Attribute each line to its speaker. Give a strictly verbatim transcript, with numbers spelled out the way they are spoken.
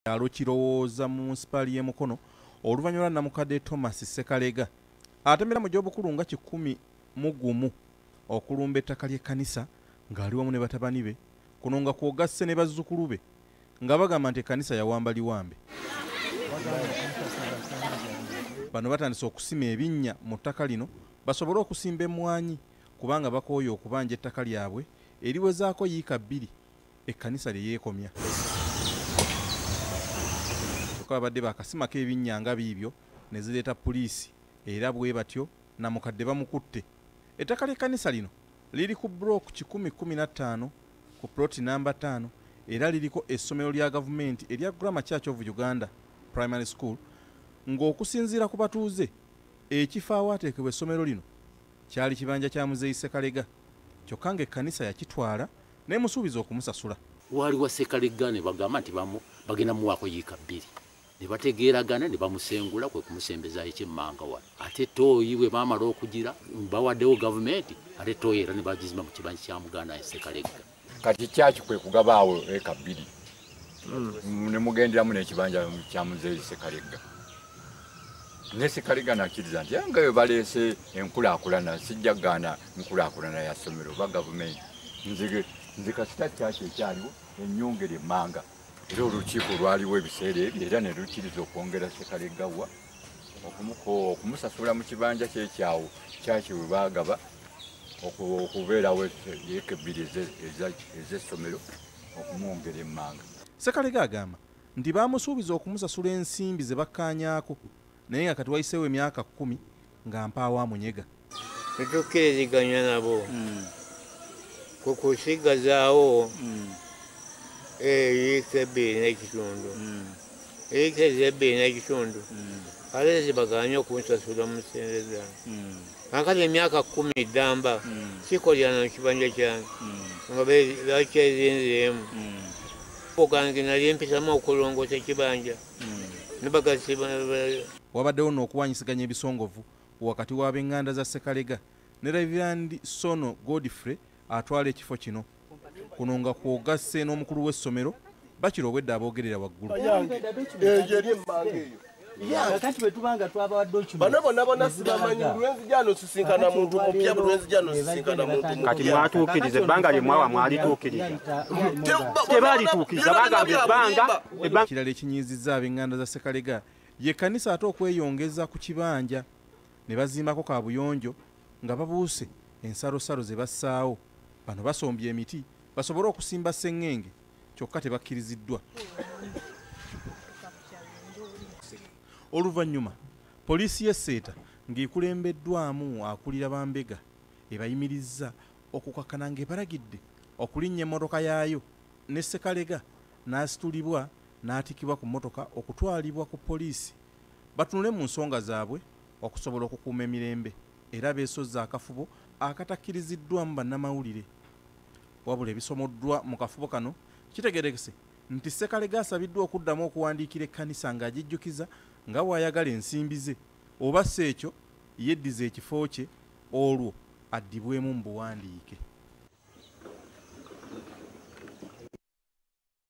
Speaker 1: Kyalo Kirowooza mu munisipali y'e Mukono oluvannyuma Namukadde Thomas Sekalega atemera mu gy'obukulu nga kikumi mu gumu okulumba ettaka ly'ekkanisa ng'ali wamu ne batabani be kuno nga kwogasse ne bazzukulu be nga bagamba nti ekkanisa yawamba liwambe. Bano batandise okusima ebinnya mu ttaka lino basobole okusimba emmwanyi kubanga bakooye okubanja ettaka lyabwe eriwezaako yiika bbiri ekkanisa lye yeekomya. Abadde bakasimako ebinnya nga biibyo ne zireeta poliisi era bwe batyo Namukadde bamukutte. Ettaka ly'ekkanisa lino liri ku block kikumi kumi na ttaano ku ploti namba ttaano era liriko essomero lya gavumenti erya Grammar Church of Uganda Primary School ng'okusinziira ku batuuze ekifo awaateekebwa essomero lino kyali kibanja kya Muzeeyi Sekalega kyokka ng'ekkanisa yakitwala n'emusuubiza okumusasula.
Speaker 2: Waliwo Sekalega ne bagamba nti bagenda muwaako yiika bbiri ne bategeeragana ne bamusengula kwe kumusembezaayo ekyemmanga wano. Ate tooyi bwe baamala okugira bawaddewo gavumenti ate tooyi era ne bagizimba mu kibanja kya Muganda Sekalega.
Speaker 3: Kati kyaki kwe kugabaawo eka bbiri ne mugenderamu n'ekibanja kya Muzeeyi Sekalega. Ne Sekalega nakkiriza nti nga bwe baleese enkulaakulana sijja gaana nkulaakulana ya ssomero ba gavumenti nze kasita kyaki ekyaliwo ennyongera emmanga. Era olukiiko lwaliwo ebiseera ebyo era ne lukkiriza okwongera Sekalega wa okumusasula mu kibanja kyekyawo kyaki bwe baagaba okubeerawo yeeka ebbiri ez'essomero okumwongera emmanga.
Speaker 1: Sekalega agamba nti baamusuubiza okumusasula ensimbi ze bakkaanyaako naye nga kati wayiseewo emyaka kkumi nga mpaawo amunyega.
Speaker 4: Tetukkiriziganya nabo ku kusigazaawo yiika ebbiri n'ekitundu yiika ebbiri n'ekitundu ate zibaganye okunsasula mu ssente zange kankati emyaka kkumi ddamba kikolyana mu kibanja kyange nga bakyezinziremu ogange nali mpisamu okulongoosa ekibanja nebagasi.
Speaker 1: Wabaddewo n'okuwanyisiganya ebisongovu wakati w'ab'enganda za Sekalega ne Reverend Sono Godfrey atwala ekifo kino kuno nga kwogasse n'omukulu w'essomero bakira obwedde aboogerera waggulu.
Speaker 5: Kati bwe tubanga twabawadde okimu
Speaker 6: bano bonna bonna sibamanyi bulwenzi gyano sisinkana muntu mupya bulwenzi gyano sisinkana muntu
Speaker 7: kati mwatuukiriza ebbanga lye mwawa mwalituukiriza tebalituukiriza bagambye ebbanga.
Speaker 1: Ekirala ekinyiizizza ab'enganda za Sekalega ye kkanisa ate okweyongeza ku kibanja ne bazimbako kaabuyonjo nga babuuse ensalosalo ze bassaawo. Bano basombye emiti basobole okusimba sseŋŋenge kyokka tebakkiriziddwa. Oluvannyuma poliisi y'e Seeta ng'ekulembeddwamu akulira Bambega ebayimirizza okukakkana ng'ebalagidde okulinnya emmotoka yaayo ne Sekalega n'asitulibwa n'atikibwa ku mmotoka okutwalibwa ku poliisi batunule mu nsonga zaabwe okusobola okukuuma emirembe era beesozza akafubo akatakkiriziddwamu bannamawulire. Wabula ebisomoddwa mu kafubo kano kitegerekese nti Sekalega asabiddwa okuddamu okuwandiikira ekkanisa ng'agijjukiza nga bw'ayagala ensimbi ze oba si ekyo yeddiza ekifo kye olwo addibwemu mu buwandiike.